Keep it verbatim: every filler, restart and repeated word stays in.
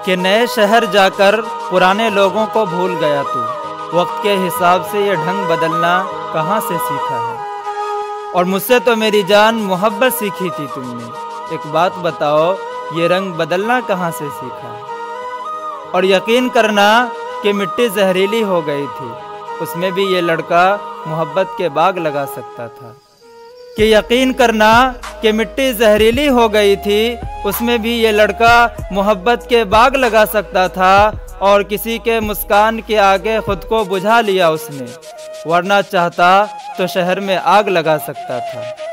कि नए शहर जाकर पुराने लोगों को भूल गया तू। वक्त के हिसाब से ये ढंग बदलना कहाँ से सीखा है। और मुझसे तो मेरी जान मोहब्बत सीखी थी तुमने। एक बात बताओ, ये रंग बदलना कहाँ से सीखा है। और यकीन करना कि मिट्टी जहरीली हो गई थी, उसमें भी ये लड़का मोहब्बत के बाग लगा सकता था। कि यकीन करना कि मिट्टी जहरीली हो गई थी, उसमें भी ये लड़का मोहब्बत के बाग लगा सकता था। और किसी के मुस्कान के आगे खुद को बुझा लिया उसने, वरना चाहता तो शहर में आग लगा सकता था।